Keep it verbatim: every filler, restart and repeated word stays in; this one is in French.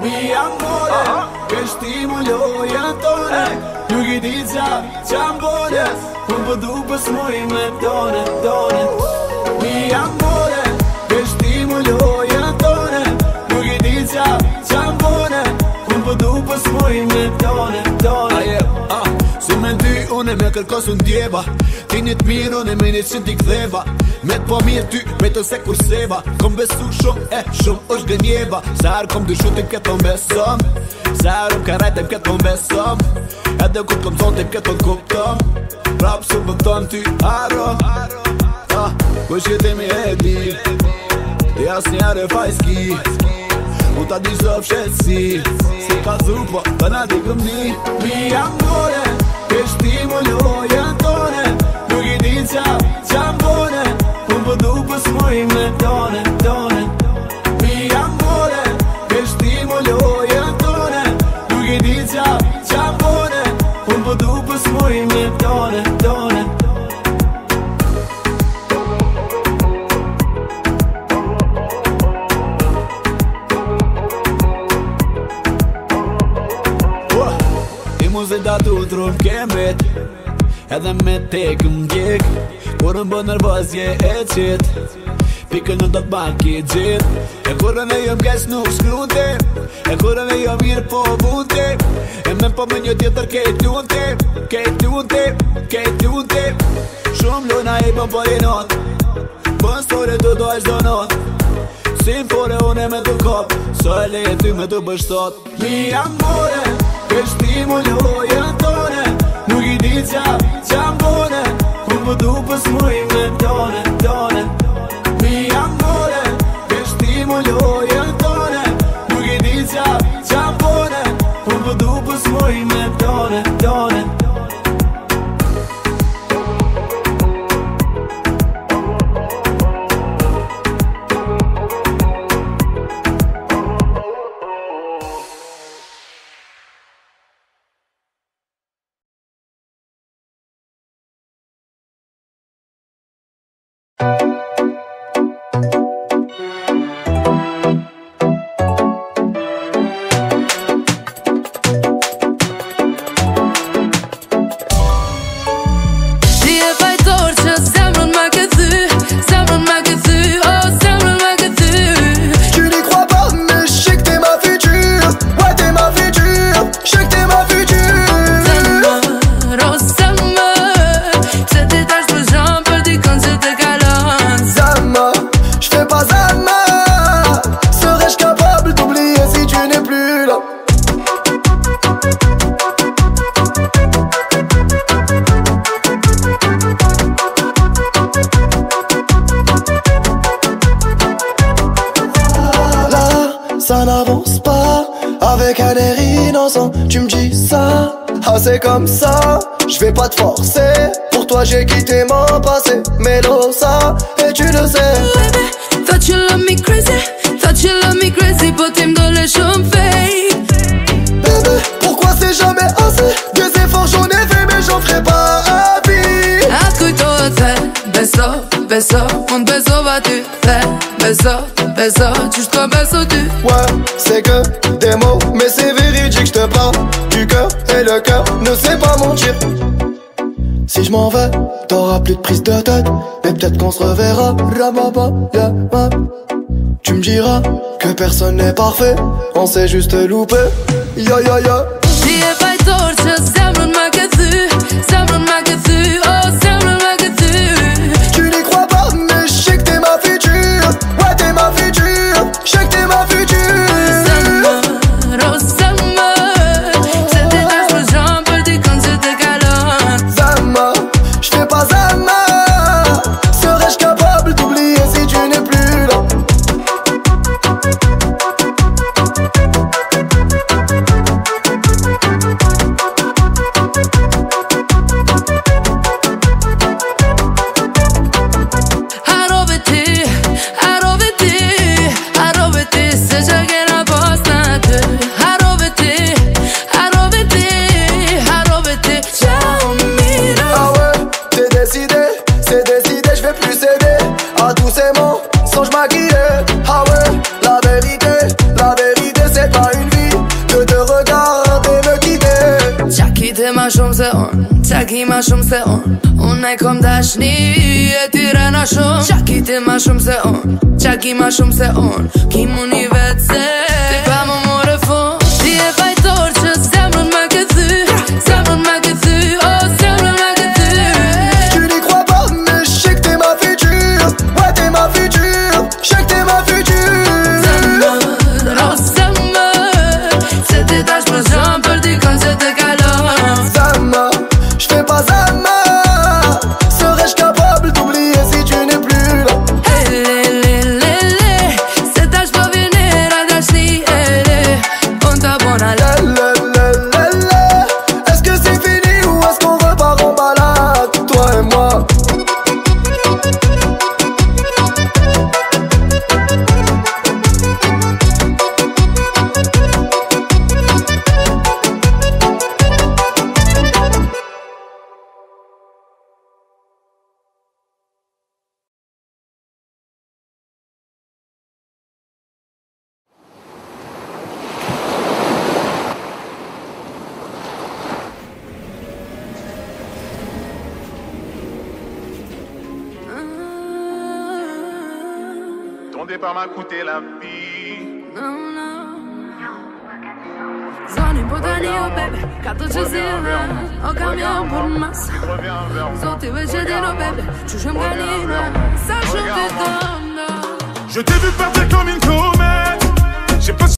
Mi amore, che stimolo jantone, nuk I di qa qambone, unë për du për smoj me done, done. Mi amore, che stimolo jantone, nuk I di qa qambone, unë për du për smoj me done, done. Si me dy une me kërkos unë djeva, ti një t'mirë une me një që t'i ktheva. Me t'po mirë ty, me të se kur seva, kom besu shumë, e shumë është gënjeva. Se arë kom dyshu t'im këtë ton besom, se arë më karaj t'im këtë ton besom, edhe ku t'kom ton t'im këtë ton kuptom. Prapë su bëton ty aro, ah, ku shjetemi e di, jas njare fajski, u ta di zë fshetsi, si ka zupo, të na di gëmni. Mi amore, che stimolo jantone, nuk I di qa qambone, unë për du për smoj me done, done. Mi amore, che stimolo jantone, nuk I di qa qambone, unë për du për smoj me done, done. Se da tu trup kemit, edhe me tek m'gjek, kur m'bë nervozje e qit, pikën në do t'baki gjit. E kurën e jo m'kesh nuk shkrunte, e kurën e jo mirë po bunte, e me po me një tjetër kejt lunte, kejt lunte, kejt lunte. Shumë luna I bën për I not, bën store tu do është do not, si m'fore une me t'u kop, so e leje ty me t'u bështot. Mi amore, che stimolo jantone, nuk I di qa qambone, unë për du për smoj me done, done. Mi amore, che stimolo jantone, nuk I di qa qambone, unë për du për smoj me done, done. Ça n'avance pas avec un air innocent. Tu me dis ça, ah c'est comme ça. Je vais pas te forcer. Pour toi j'ai quitté mon passé. Mélo ça, et tu le sais. Baby, thought you love me crazy. Thought you love me crazy. Putem dans le champagne. Bébé, pourquoi c'est jamais assez? Des efforts j'en ai fait mais j'en ferai pas à vie. Ascolto te, beso, beso. Un beso va-tu faire? Beso, beso, jusqu'au beso tu. Ouais, c'est que des mots, mais c'est véridique, je te parle du cœur et le cœur ne sait pas mentir. Si je m'en vais, t'auras plus de prise de tête, mais peut-être qu'on se reverra. Ramaba, yeah, ma. Tu me diras que personne n'est parfait, on s'est juste loupé. Ya ya ya. Ti e fajtor që zemrën ma ke thy, zemrën ma ke thy, oh zemrën ma ke thy. Tu n'y crois pas, mais je sais que t'es ma future. Ouais, t'es ma future, je sais que t'es ma future. Summer, oh summer, cet étage me j'en peux dire quand c'était galant. Zama, je fais pas Zama. Serais-je capable d'oublier si tu n'es plus là? Qaki ma shumë se on, unë e kom dashni e ti rena shumë. Qaki ti ma shumë se on, qaki ma shumë se on, ki mu një vetë se ti pa më more fund. Ti e fajtor që zemrën me këthy, zemrën me këthy, oh zemrën me këthy. Tu n'y crois pas mais je sais que t'es ma future. Ouais t'es ma future, je sais que t'es ma future. Zemrën, oh zemrën, se ti tash për zhëm për di kon se te kalon. Zama, je fais pas Zama. Serais-je capable d'oublier si tu n'es plus là? Hey, lé, lé, lé, lé, se tash po venir a dashni, hey, lé, on t'a bon à la. Lé, lé, lé, lé. Est-ce que c'est fini ou est-ce qu'on repart en balade, toi et moi? Ton départ m'a coûté la vie. Non, non. Zoni botani o bebe, kato që zile, o kamion për mas. Reviens vers moi. Zoti veç e dino bebe, që shumë galina, sa shumë të tonë. Je t'ai vu partir comme une comète. J'ai pas